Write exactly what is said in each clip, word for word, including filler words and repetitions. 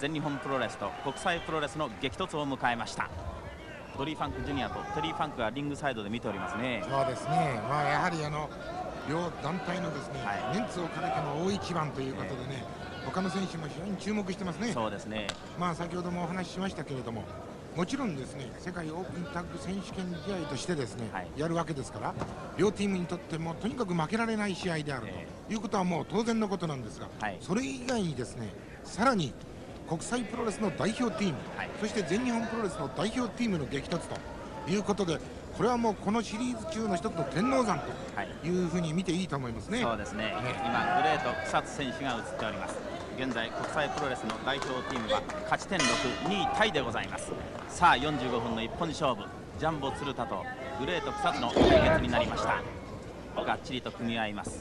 全日本プロレスと国際プロレスの激突を迎えました。ドリー・ファンクジュニアとテリー・ファンクがリングサイドで見ておりますね。 そうですね、まあ、やはりあの両団体のですね、はい、メンツをかけての大一番ということでね、えー、他の選手も非常に注目してますね。 そうですね。 まあ先ほどもお話ししましたけれども、もちろんですね、世界オープンタッグ選手権試合としてですね、はい、やるわけですから、両チームにとってもとにかく負けられない試合であるということはもう当然のことなんですが、はい、それ以外にですね、さらに国際プロレスの代表チーム、はい、そして全日本プロレスの代表チームの激突ということで、これはもうこのシリーズ中の一つの天王山というふうに見ていいと思いますね。 そうですね、ね、今グレート草津選手が映っております。現在国際プロレスの代表チームは勝ち点ろく、にいタイでございます。さあよんじゅうごふんの一本勝負、ジャンボ鶴田とグレート草津の対決になりました。がっちりと組み合います。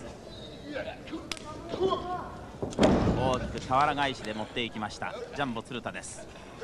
大きく俵返しで持っていきましたジャンボ鶴田です。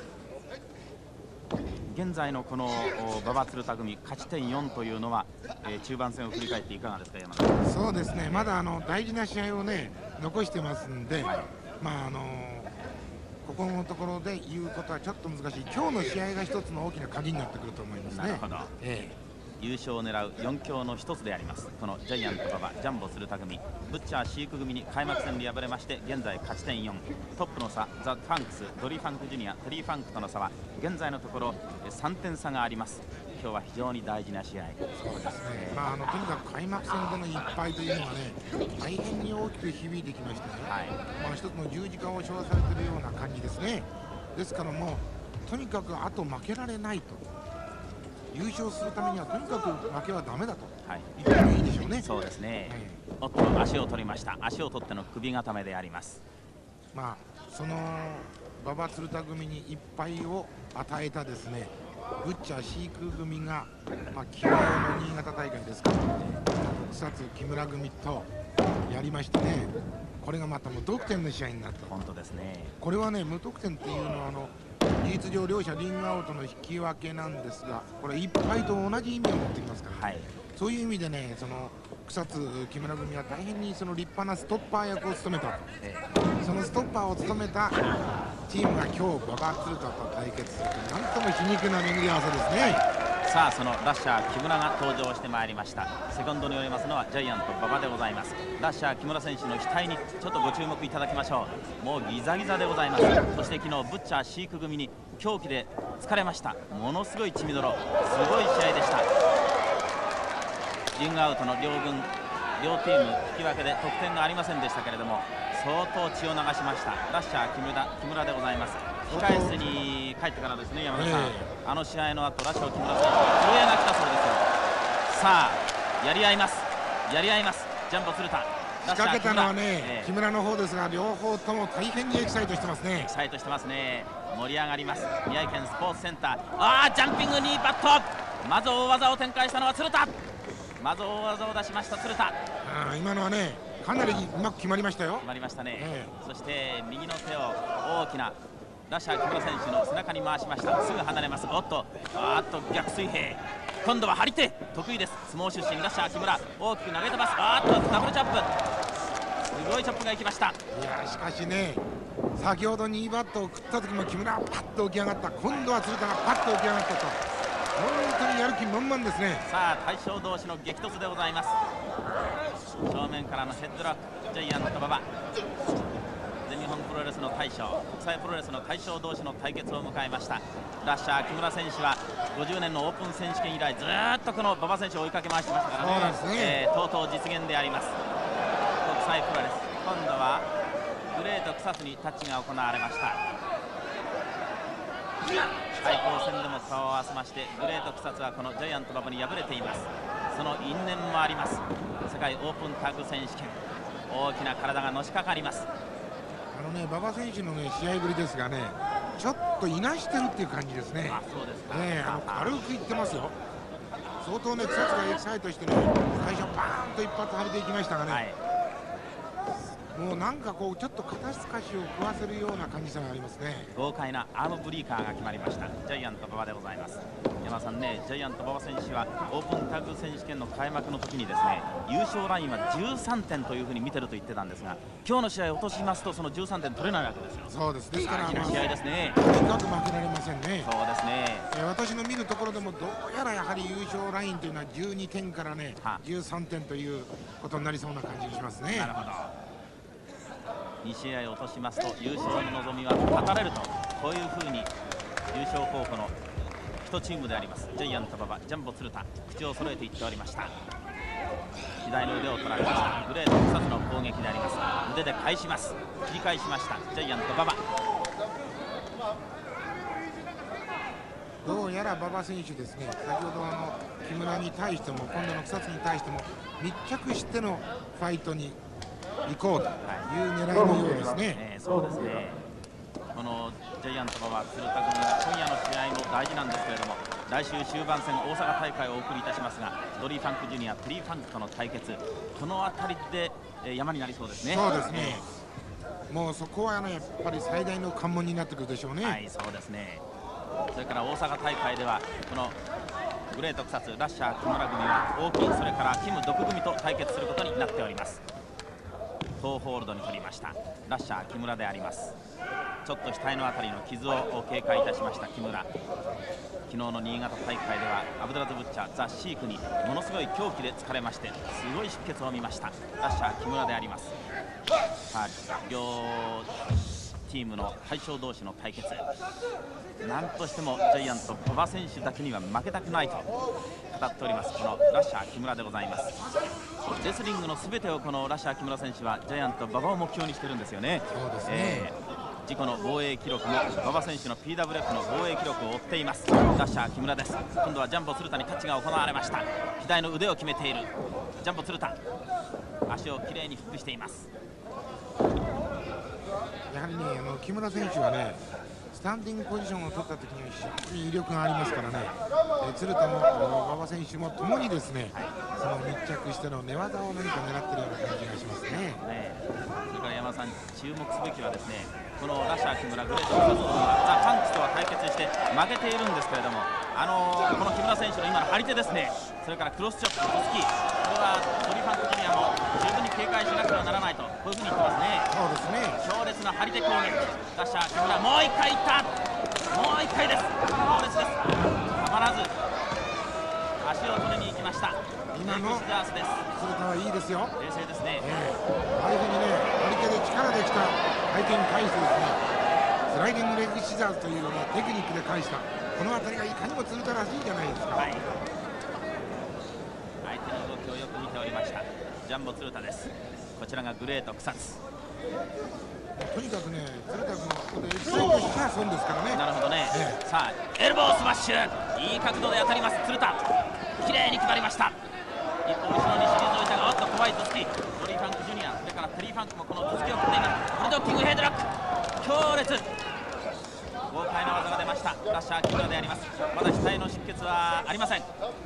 現在のこの馬場鶴田組、勝ち点よんというのは、えー、中盤戦を振り返っていかがですか、山田さん。 そうですね、まだあの大事な試合をね残してますんで、はい、まああのー、ここのところで言うことはちょっと難しい。今日の試合が一つの大きな鍵になってくると思いますね。 なるほど、ええ、優勝を狙うよん強の一つでありますこのジャイアント馬場ジャンボ鶴田組、ブッチャーシーク組に開幕戦で敗れまして、現在勝ち点よん、トップの差ザ・ファンクス、ドリー・ファンクジュニア、テリー・ファンクとの差は現在のところさんてん差があります。今日は非常に大事な試合。 そうですね、まあ、あのとにかく開幕戦での一敗というのはね、大変に大きく響いてきましてね、はい、まあ一つの十字架を称されているような感じですね。ですからもうとにかくあと負けられないと、優勝するためにはとにかく負けはダメだと言ってもいいでしょうね。 そうですね、はい、おっと足を取りました。足を取っての首固めであります。 まあその馬場鶴田組に一敗を与えたですねブッチャーシーク組が、まあ、昨日の新潟大会ですか、草津木村組とやりましてね、これがまた無得点の試合になった。 本当ですね。 これはね、無得点っていうのはあの事実上両者リングアウトの引き分けなんですが、これいっぱいと同じ意味を持ってきますから、はい、そういう意味でね、その草津木村組は大変にその立派なストッパー役を務めた、ええ、そのストッパーを務めたチームが今日馬場鶴田と対決するという、なんとも皮肉な巡り合わせですね。 はい、さあそのラッシャー木村が登場してまいりました。セコンドにおりますのはジャイアント馬場でございます。ラッシャー木村選手の額にちょっとご注目いただきましょう。もうギザギザでございます。そして昨日ブッチャーシーク組に狂気で疲れました。ものすごい血みどろ、すごい試合でした。リングアウトの両軍両チーム引き分けで得点がありませんでしたけれども、相当血を流しましたラッシャー木村木村でございます。控え室に帰ってからですね、山田さん、えー、あの試合の後ラッシャー木村選手に震えが来たそうですよ。さあやり合いますやり合いますジャンボ鶴田。 仕掛けたのはね、えー、木村の方ですが、両方とも大変にエキサイトしてますね。 エキサイトしてますね。盛り上がります。宮城県スポーツセンター、ああジャンピングニーパット、まず大技を展開したのは鶴田。まず大技を出しました鶴田。 あ今のはね、かなりうまく決まりましたよ。 決まりましたね、 えー、そして右の手を大きなラッシャー木村選手の背中に回しました。すぐ離れます。おっとあっと逆水平、今度は張り手得意です。相撲出身ラッシャー木村、大きく投げてます。あっとダブルチャップ、すごいチャップがいきました。 いやしかしね、先ほどにバットを食った時も木村はパッと起き上がった、今度は鶴田がパッと起き上がったと、本当にやる気満々ですね。 さあ大将同士の激突でございます。正面からのヘッドラック、ジャイアント馬場、全日本プロレスの大将、国際プロレスの大将同士の対決を迎えました。ラッシャー木村選手はごじゅうねんのオープン選手権以来ずっとこの馬場選手を追いかけ回してましたからね。そうですね、えー、とうとう実現であります国際プロレス。今度はグレート草津にタッチが行われました。対抗戦でも顔を合わせまして、グレート草津はこのジャイアント馬場に敗れています。その因縁もあります。世界オープンタッグ選手権、大きな体がのしかかります。 あのね、馬場選手のね試合ぶりですがね、ちょっといなしてるっていう感じですね。 あ、そうですか。 ね、あの軽くいってますよ。相当ね、草津がエキサイトしてね、最初バーンと一発張りていきましたがね、はい、 もうなんかこうちょっと肩透かしを食わせるような感じさがありますね。 豪快なアームブリーカーが決まりました。ジャイアント馬場でございます。山田さんね、ジャイアント馬場選手はオープンタッグ選手権の開幕の時にですね、優勝ラインはじゅうさんてんというふうに見てると言ってたんですが、今日の試合を落としますとそのじゅうさんてん取れないわけですよ。 そうです。ですから大事な試合ですね。 とにかく負けられませんね。 そうですね。 えー、私の見るところでもどうやらやはり優勝ラインというのはじゅうにてんからねじゅうさんてんということになりそうな感じがしますね。 なるほど。に試合を落としますと優勝の望みは絶たれると、こういうふうに優勝候補の一チームでありますジャイアント馬場、ジャンボ鶴田、口を揃えて言っておりました。左の腕を取られました。グレート草津の攻撃であります。腕で返します。切り返しましたジャイアント馬場。 どうやら馬場選手ですね、先ほどあの木村に対しても今度の草津に対しても密着してのファイトに行こうという狙いのようですね。 ね、そうですね。このジャイアント馬場、鶴田組が今夜の試合も大事なんですけれども、来週終盤戦大阪大会をお送りいたしますが、ドリー・ファンクジュニア、テリー・ファンクとの対決、この辺りで、えー、山になりそうですね。 そうですね。もうそこは、ね、やっぱり最大の関門になってくるでしょうね。 はい、そうですね。それから大阪大会ではこのグレート草津ラッシャー木村組は大きい、それからキム毒組と対決することになっております。トーホールドに取りましたラッシャー木村であります。ちょっと額のあたりの傷を警戒いたしました木村。昨日の新潟大会ではアブドラズブッチャーザ・シークにものすごい狂気で疲れまして、すごい出血を見ましたラッシャー木村であります。さあ両チームの大将同士の対決、なんとしてもジャイアント馬場選手だけには負けたくないと語っております、このラッシャー木村でございます。レスリングの全てをこのラッシャー木村選手はジャイアント馬場を目標にしてるんですよね。 そうですね、 えー、自己の防衛記録も馬場選手の ピーダブリューエフ の防衛記録を追っていますラッシャー木村です。今度はジャンボ鶴田にタッチが行われました。左の腕を決めているジャンボ鶴田、足をきれいにフックしています。 やはりね、あの木村選手はね、スタンディングポジションを取った時には非常に威力がありますからね、え鶴田も馬場選手もともにですね、はい、その密着しての寝技を何か狙ってるような感じがしますね。ね、 それから山田さん、注目すべきはですね、このラッシャー木村、グレート草津はザ・パンチとは対決して負けているんですけれども、あのー、この木村選手の今の張り手ですね、それからクロスチョップ、トスキー、これはドリファンクジュニアも十分に警戒しなくてはならないと、こういうふうに言ってますね。 そうですね、 強烈な張り手攻撃、ラッシャー木村、もういっかいいった、もういっかいです、強烈です、たまらず足を取りに行きました。 今の鶴田はいいですよ、 冷静ですね、 えー、ああいうふうにね、張り手で力できた相手に対してですね、スライディングレッグシザーズという、ね、テクニックで返した、この辺りがいかにも鶴田らしいじゃないですか。はい、 相手の動きをよく見ておりましたジャンボ鶴田です。こちらがグレート草津。 とにかくね、鶴田君はここでエキサイトした損ですからね。 なるほどね、ええ、さあエルボースマッシュ、いい角度で当たります鶴田、きれいに決まりました。一歩後ろに退いたが、おっと怖い頭突き、ドリー・ファンクジュニア、それからテリー・ファンクもこの頭突きを振っています。ブルドッキングヘッドロック、強烈、豪快な技が出ましたラッシャー木村であります。まだ額の出血はありません。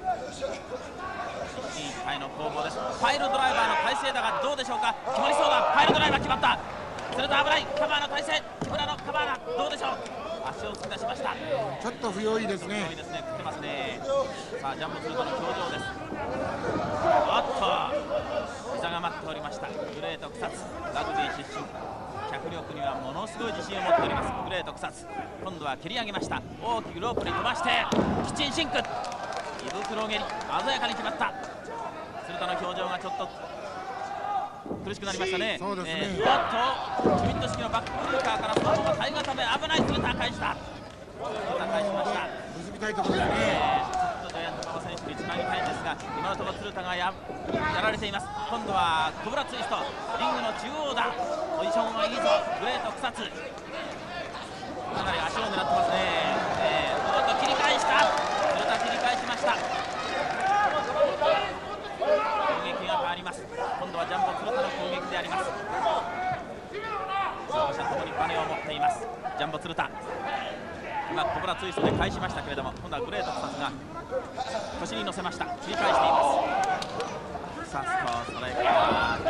一進一退の攻防です。パイルドライバーの体勢だがどうでしょうか、決まりそうだ、パイルドライバー決まった、鶴田危ない、カバーの体勢、木村のカバーがどうでしょう、足を突き出しました。 ちょっと不用意ですね。 不用意ですね、食ってますね。さあジャンボ鶴田の表情です。おっと膝が待っておりましたグレート草津、ラグビー出身、脚力にはものすごい自信を持っておりますグレート草津。今度は蹴り上げました、大きくロープに飛ばしてキッチンシンク、胃袋蹴り、鮮やかに決まった。鶴田の表情がちょっと苦しくなりましたね。 そうですね、 えー、おっとスミット式のバックブリーカーからそのまま体がため、危ない、鶴田返した、鶴田返しました。 結びたいところですね、 えージャイアント馬場選手につなぎたいんですが、今のところ鶴田が や, やられています。今度はコブラツイスト、リングの中央だ、ポジションはいいぞグレート草津、かなり足を狙ってますね。えー、おっと切り返した、鶴田切り返しました。攻撃が変わります。今度はジャンボ鶴田の攻撃であります。両者ともにバネを持っていますジャンボ鶴田。今コブラツイストで返しましたけれども、今度はグレート草津が腰に乗せました、切り返しています。サスコ、それからジャンボ鶴田が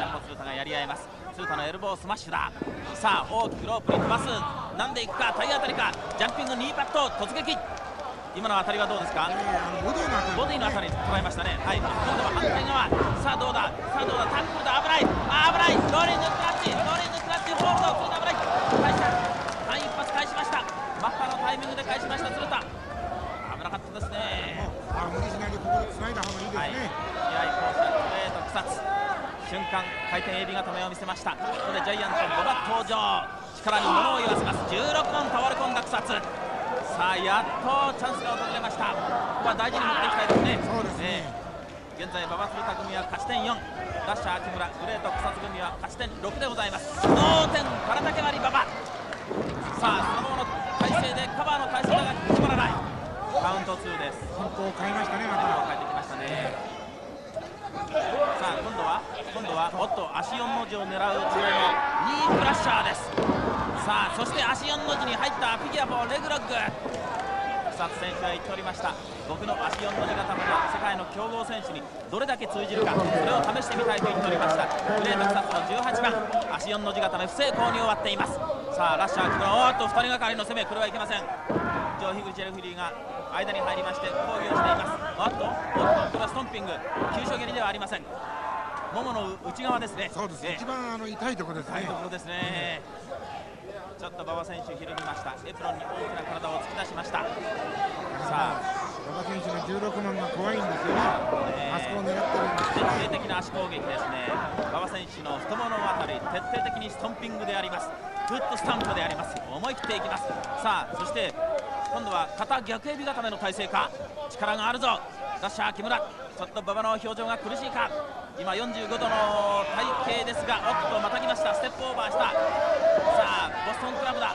がやり合います。鶴田のエルボースマッシュだ。さあ大きくロープに飛ばす、なんでいくか、体当たりか、ジャンピングニーパット突撃。今の当たりはどうですか？ ボディの当たりボディの当たり捉えましたね。はい、今度は反対側。さあどうだ、さあどうだ、タックルだ、危ない、あ危ない、ローリングクラッチ、ローリングクラッチ、ホールド、鶴田危ない、返した、間一発返しました。マッハのタイミングで返しました鶴田。危なかったですね。 あ無理しないでここで繋いだ方がいいですね。 はい、試合コースストレート草津、瞬間回転エビ固めを見せました。ここでジャイアントごば登場、力に物を言わせます。じゅうろくばん倒れ込んだ草津。さあやっとチャンスが訪れました。ここは大事に持っていきたいですね。 そうですね、 えー、現在馬場鶴田組は勝ち点よん、ラッシャー木村、グレート草津組は勝ち点ろくでございます。同点、体け割り馬場。さあそのままの体勢でカバーの体勢が決まらない。カウントツーです。 方向を変えましたね。ま変たえてきましたね。さあ今度は今度はおっと足よんの字を狙う上のニープラッシャーです。さあそして足よんの字に入ったフィギュアボーレグロッグ。草津選手は言っておりました。僕の足よんの字固めが世界の強豪選手にどれだけ通じるか、それを試してみたいと言っておりました。グレート草津のじゅうはちばん、足よんの字固め不成功に終わっています。さあラッシャー木村、おっとふたりがかりの攻め、これはいけません。上樋口レフェリーが間に入りまして抗議をしています。おっとおっとこれはストンピング、急所蹴りではありません。ももの内側ですね。 そうです、 え一番あの痛いところですね。 痛いところですね。ちょっと馬場選手ひるみました。エプロンに大きな体を突き出しました。さあ馬場選手のじゅうろくばんが怖いんですよね。あそこを狙ってるんです徹底的な足攻撃ですね。馬場選手の太もものあたり、徹底的にストンピングであります。フットスタンプであります。思い切っていきます。さあそして今度は肩逆エビ固めの体勢か、力があるぞラッシャー木村。ちょっと馬場の表情が苦しいか。今よんじゅうごどの体型ですが、おっとまたぎました。ステップオーバーした。さあボストンクラブだ、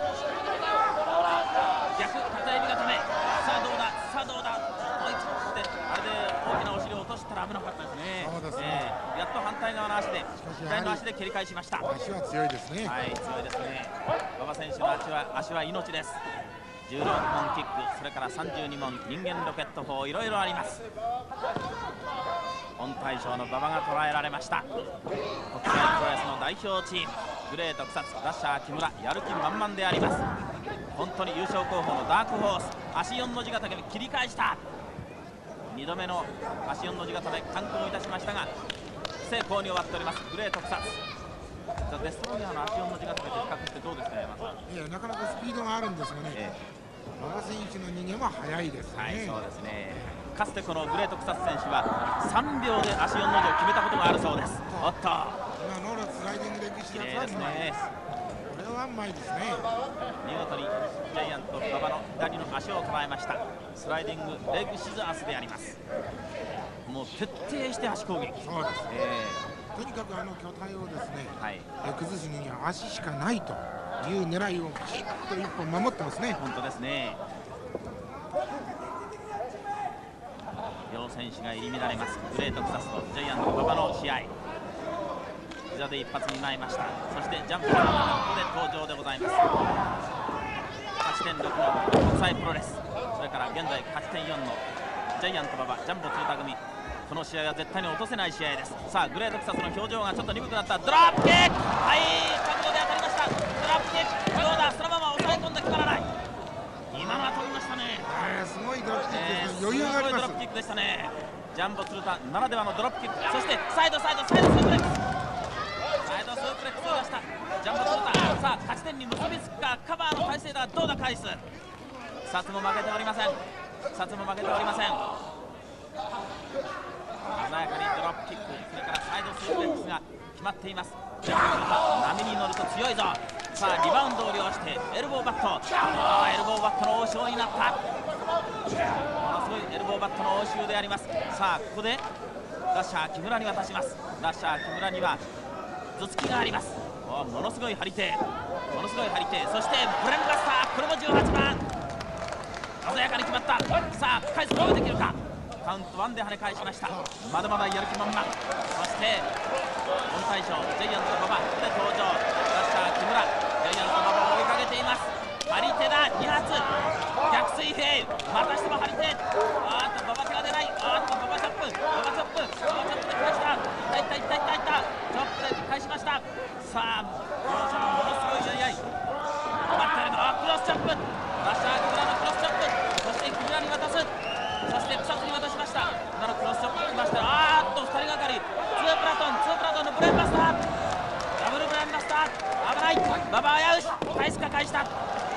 逆肩エビ固め。さあどうだ、さあどうだ、追い切ってあれで大きなお尻を落としたら危なかったですね。 そうですね、 えー、やっと反対側の足で左の足で蹴り返しました。 足は強いですね。 はい、強いですね。馬場選手の足は足は命です。じゅうろっぽんキック、それからさんじゅうにもん人間ロケット砲、いろいろあります。本大将の馬場が捉えられました。国際プロレスの代表チームグレート草津、ラッシャー木村、やる気満々であります。本当に優勝候補のダークホース、足よんの字固め切り返した。にどめの足よんの字固め完登いたしましたが不成功に終わっておりますグレート草津。デストロイヤーの足よんの字固めと比較してどうですか、山さん。 いやなかなかスピードがあるんですがね、 ええ、 馬場選手の逃げも速いですね。 はい、そうですね。かつてこのグレート草津選手はさんびょうで足よんの字を決めたことがあるそうです。おっと今のスライディングで綺麗ですね。 これはうまいですね。 見事にジャイアント馬場の左の足を捉えました。スライディングレッグシザースであります。もう徹底して足攻撃。 そうです、 えとにかくあの巨体をですね、 ーはい、 え崩すには足しかないという狙いをきちっと一本守ってますね。 本当ですね。両選手が入り乱れます。グレート草津とジャイアント馬場の試合、膝で一発に参りました。そしてジャンプのここで登場でございます。勝ち点ろくの国際プロレス、それから現在勝ち点よんのジャイアント馬場、ジャンボ鶴田組、この試合は絶対に落とせない試合です。さあグレート草津の表情がちょっと鈍くなった。ドロップキック、はい、角度で当たりました。ドロップキック、どうだ、そのまま抑え込んで決まらない。今のは飛びましたね。 えー、すごいドロップキックですね、 えー、 余裕があります。 すごいドロップキックでしたね。ジャンボ鶴田ならではのドロップキック、そしてサイドサイドサイドスープレックス、サイドスープレックスを出したジャンボ鶴田。さあ勝ち点に結びつくか、カバーの体勢だ、どうだ返す。草津も負けておりません。草津も負けておりません。鮮やかにドロップキック、それからサイドスープレックスが決まっています。ジャンボ鶴田、波に乗ると強いぞ。さあリバウンドを利用してエルボーバット、あエルボーバットの応酬になった。ものすごいエルボーバットの応酬であります。さあここでラッシャー木村に渡します。ラッシャー木村には頭突きがあります。おものすごい張り手、ものすごい張り手、そしてブレンバスター、これもじゅうはちばん、鮮やかに決まった。さあ返すことができるか。カウントワンで跳ね返しました。まだまだやる気満々。そして本大将ジャイアント馬場で登場。ラッシャー木村、ジャイアント馬場を追いかけています。張り手だ、に発逆水平、またしても張り手、あーっと馬場手が出ない。あーっと馬場チョップ、馬場チョップ、馬場チョップで返した。いったいったいったいったいった、チョップで返しました。 さあ両者はものすごいやいやい待ってるのはクロスチョップ、ラッシャー木村のクロスチョップ、そして木村に渡す、そして草津に渡しました。木村のクロスチョップ来ました。あーっとふたりがかり、ツープラトンツープラトンのブレーンバスター、ダブルブレーンバスター、危ない、馬場危うし、返すか返した。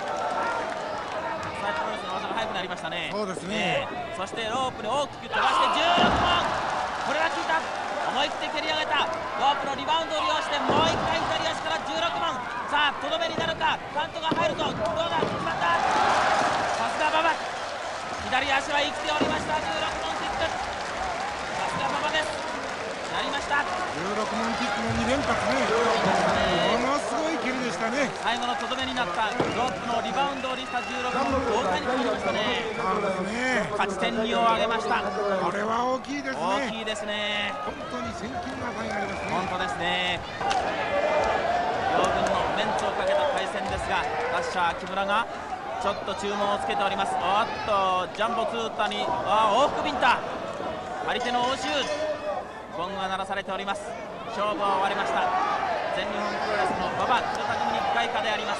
サイドプロレスの技が速くなりましたね。 そうですね、 えー、そしてロープに大きく飛ばしてじゅうろくばん、これは効いた、思い切って蹴り上げた、ロープのリバウンドを利用してもういっかい左足からじゅうろくばん、さあとどめになるか、カウントが入るとどうだ、決まった、さすが馬場、左足は生きておりました。じゅうろくばんキック、さすが馬場です、やりました。 じゅうろくばんキックのに連発ね、ものすごい蹴りでしたね。 最後のとどめになったロープのリバウンドを利したじゅうろくばん、豪快に決まりましたね。 そうですね、 勝ち点にを上げました。 これは大きいですね。 大きいですね。 本当に千金の値がありますね。 本当ですね。両軍のメンツをかけた対戦ですが、ラッシャー木村がちょっと注文をつけております。おっとジャンボツータにあ往復ビンタ、張り手の応酬、ゴングが鳴らされております。勝負は終わりました。全日本プロレスの馬場鶴田組に外貨であります。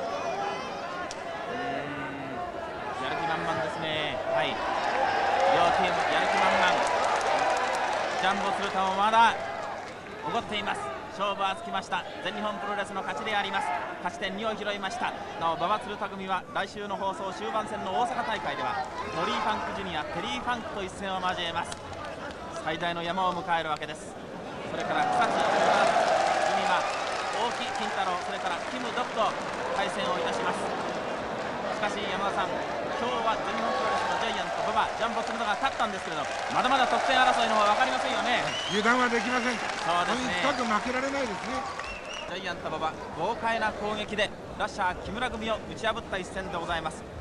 やる気満々ですね。はい、両チームやる気満々。ジャンボ鶴田もまだ怒っています。勝負はつきました。全日本プロレスの勝ちであります。勝ち点にを拾いました。なお馬場鶴田組は来週の放送終盤戦の大阪大会ではトリー・ファンクジュニア、テリー・ファンクと一戦を交えます。最大の山を迎えるわけです。それから草地、海間、大木金太郎、それからキム・ドクと対戦をいたします。しかし山田さん、今日は全日本プロレスのジャイアント馬場ジャンボ鶴田が勝ったんですけれど、まだまだ得点争いの方は分かりませんよね。 油断はできません。 そうですね、 とにかく負けられないですね。 ジャイアント馬場豪快な攻撃でラッシャー木村組を打ち破った一戦でございます。